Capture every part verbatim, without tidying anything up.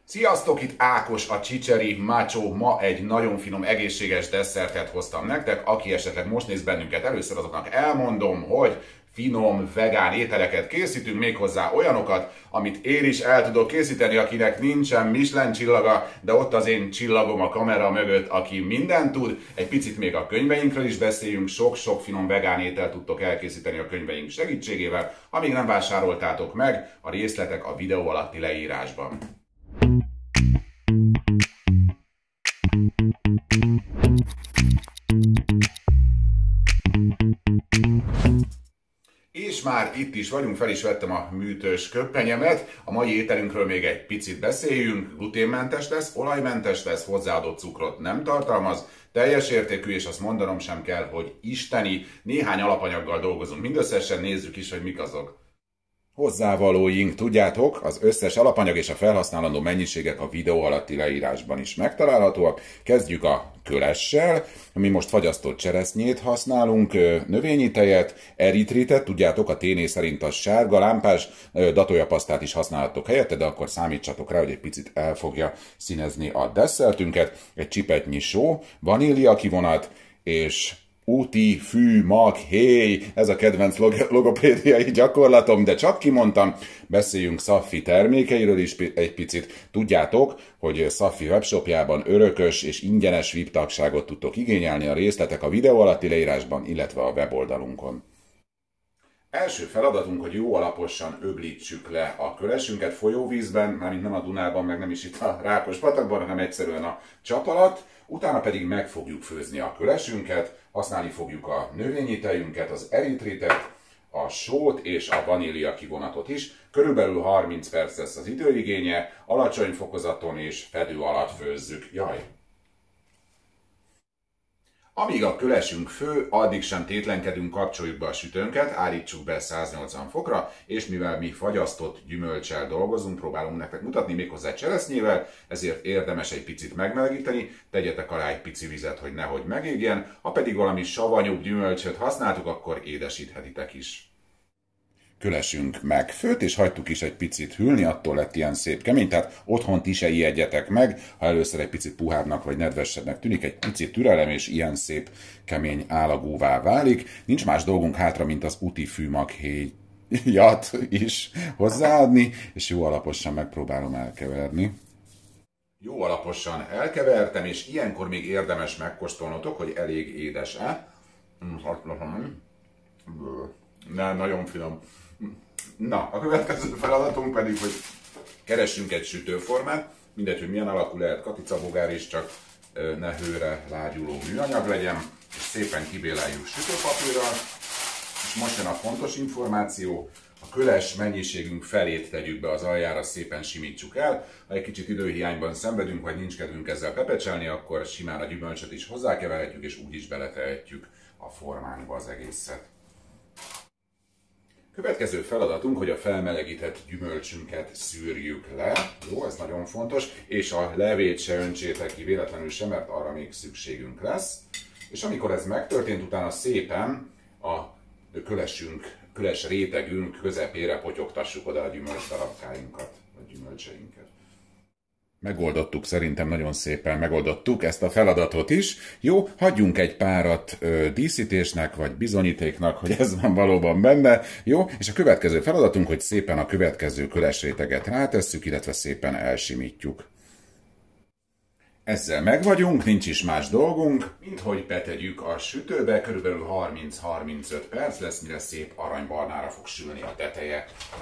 Sziasztok, itt Ákos, a Csicseri Macho. Ma egy nagyon finom, egészséges desszertet hoztam nektek. Aki esetleg most néz bennünket először, azoknak elmondom, hogy finom, vegán ételeket készítünk, méghozzá olyanokat, amit én is el tudok készíteni, akinek nincsen Michelin csillaga, de ott az én csillagom a kamera mögött, aki mindent tud. Egy picit még a könyveinkről is beszéljünk, sok-sok finom vegán ételt tudtok elkészíteni a könyveink segítségével. Ha még nem vásároltátok meg, a részletek a videó alatti leírásban. És már itt is vagyunk, fel is vettem a műtős köppenyemet. A mai ételünkről még egy picit beszéljünk. Gluténmentes lesz, olajmentes lesz, hozzáadott cukrot nem tartalmaz, teljes értékű, és azt mondanom sem kell, hogy isteni. Néhány alapanyaggal dolgozunk mindösszesen, nézzük is, hogy mik azok. Hozzávalóink, tudjátok, az összes alapanyag és a felhasználandó mennyiségek a videó alatti leírásban is megtalálhatóak. Kezdjük a kölessel, mi most fagyasztott cseresznyét használunk, növényi tejet, eritritet, tudjátok, a téné szerint a sárga, lámpás, datójapasztát is használhatok helyette, de akkor számítsatok rá, hogy egy picit el fogja színezni a desszertünket. Egy csipetnyi só, vanília kivonat és úti, fű, mag, héj, ez a kedvenc log logopédiai gyakorlatom, de csak kimondtam. Beszéljünk Szaffi termékeiről is egy picit. Tudjátok, hogy Szaffi webshopjában örökös és ingyenes vé i pé tagságot tudtok igényelni, a részletek a videó alatti leírásban, illetve a weboldalunkon. Első feladatunk, hogy jó alaposan öblítsük le a kölesünket folyóvízben, mármint nem a Dunában, meg nem is itt a Rákospatakban, hanem egyszerűen a csap alatt. Utána pedig meg fogjuk főzni a kölesünket, használni fogjuk a növényi tejünket, az eritritet, a sót és a vanília kivonatot is. Körülbelül harminc perc lesz az időigénye, alacsony fokozaton és fedő alatt főzzük. Jaj! Amíg a kölesünk fő, addig sem tétlenkedünk, kapcsoljuk be a sütőnket, állítsuk be száznyolcvan fokra, és mivel mi fagyasztott gyümölccsel dolgozunk, próbálunk nektek mutatni, méghozzá cseresznyével, ezért érdemes egy picit megmelegíteni, tegyetek alá egy pici vizet, hogy nehogy megégjen, ha pedig valami savanyúbb gyümölcsöt használtuk, akkor édesíthetitek is. Kölesünk megfőtt, és hagytuk is egy picit hűlni, attól lett ilyen szép kemény, tehát otthon ti se ijedjetek meg, ha először egy picit puhábbnak vagy nedvesebbnek tűnik, egy picit türelem, és ilyen szép kemény állagúvá válik. Nincs más dolgunk hátra, mint az úti fűmaghéjat is hozzáadni, és jó alaposan megpróbálom elkeverni. Jó alaposan elkevertem, és ilyenkor még érdemes megkóstolnotok, hogy elég édes-e. Nem, nagyon finom. Na, a következő feladatunk pedig, hogy keressünk egy sütőformát, mindegy, hogy milyen alakú lehet, katicabogár is, csak ne hőre lágyuló műanyag legyen, és szépen kibéleljük sütőpapírral. És most jön a fontos információ, a köles mennyiségünk felét tegyük be az aljára, szépen simítsuk el. Ha egy kicsit időhiányban szenvedünk, vagy nincs kedvünk ezzel pepecselni, akkor simán a gyümölcsöt is hozzákeverhetjük, és úgy is beletehetjük a formánkba az egészet. Következő feladatunk, hogy a felmelegített gyümölcsünket szűrjük le. Jó, ez nagyon fontos. És a levét se öntsétek ki véletlenül sem, mert arra még szükségünk lesz. És amikor ez megtörtént, utána szépen a kölesünk, köles rétegünk közepére potyogtassuk oda a gyümölcs darabkáinkat, a gyümölcseinket. Megoldottuk, szerintem nagyon szépen megoldottuk ezt a feladatot is. Jó, hagyjunk egy párat ö, díszítésnek, vagy bizonyítéknak, hogy ez van valóban benne. Jó, és a következő feladatunk, hogy szépen a következő kölesréteget rátesszük, illetve szépen elsimítjuk. Ezzel megvagyunk, nincs is más dolgunk, mint hogy betegyük a sütőbe, körülbelül harminc-harmincöt perc lesz, mire szép aranybarnára fog sülni a teteje.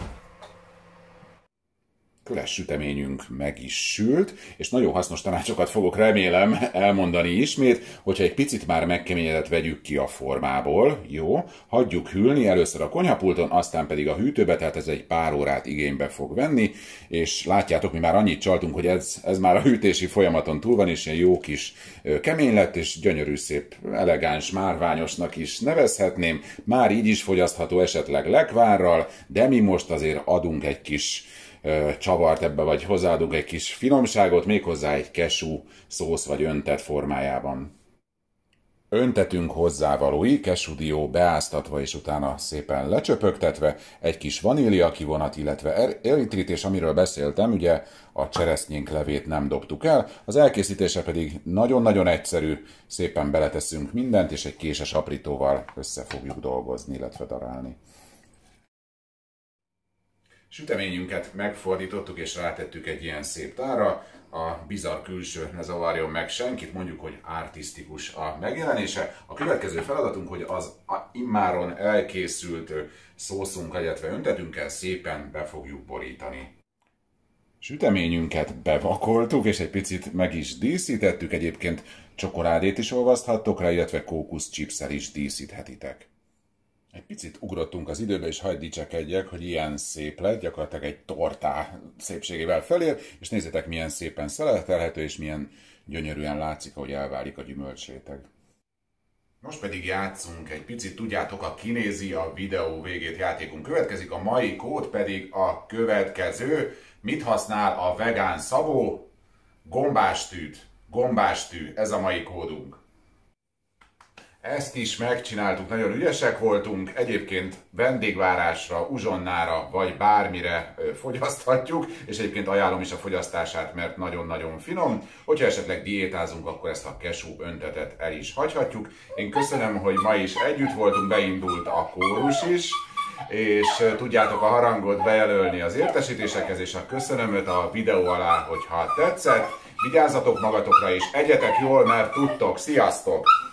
Köles süteményünk meg is sült, és nagyon hasznos tanácsokat fogok remélem elmondani ismét, hogyha egy picit már megkeményedett, vegyük ki a formából, jó, hagyjuk hűlni először a konyhapulton, aztán pedig a hűtőbe, tehát ez egy pár órát igénybe fog venni, és látjátok, mi már annyit csaltunk, hogy ez, ez már a hűtési folyamaton túl van, és ilyen jó kis kemény lett, és gyönyörű, szép, elegáns, márványosnak is nevezhetném, már így is fogyasztható esetleg lekvárral, de mi most azért adunk egy kis csavart ebbe, vagy hozzáadunk egy kis finomságot, méghozzá egy cashew szósz vagy öntett formájában. Öntetünk hozzávalói, kesudió beáztatva és utána szépen lecsöpögtetve, egy kis vanília kivonat, illetve eritrit, amiről beszéltem, ugye a cseresznyénk levét nem dobtuk el. Az elkészítése pedig nagyon-nagyon egyszerű, szépen beleteszünk mindent, és egy késes aprítóval össze fogjuk dolgozni, illetve darálni. Süteményünket megfordítottuk és rátettük egy ilyen szép tárra. A bizarr külső ne zavarjon meg senkit, mondjuk, hogy artisztikus a megjelenése. A következő feladatunk, hogy az immáron elkészült szószunk, illetve öntetünkkel szépen be fogjuk borítani. Süteményünket bevakoltuk, és egy picit meg is díszítettük, egyébként csokoládét is olvaszthattok rá, illetve kókuszchipsszel is díszíthetitek. Egy picit ugrottunk az időbe, és hagyd dicsekedjek, hogy ilyen szép lett, gyakorlatilag egy tortá szépségével felér, és nézzétek, milyen szépen szeletelhető, és milyen gyönyörűen látszik, ahogy elválik a gyümölcsréteg. Most pedig játszunk egy picit, tudjátok, a kinézi a videó végét játékunk következik, a mai kód pedig a következő. Mit használ a vegán Szabó? Gombástűt. Gombástű, ez a mai kódunk. Ezt is megcsináltuk, nagyon ügyesek voltunk, egyébként vendégvárásra, uzsonnára vagy bármire fogyaszthatjuk, és egyébként ajánlom is a fogyasztását, mert nagyon-nagyon finom. Hogyha esetleg diétázunk, akkor ezt a cashew öntetet el is hagyhatjuk. Én köszönöm, hogy ma is együtt voltunk, beindult a kórus is, és tudjátok a harangot bejelölni az értesítésekhez, és a köszönömöt a videó alá, hogyha tetszett. Vigyázzatok magatokra, és egyetek jól, mert tudtok. Sziasztok!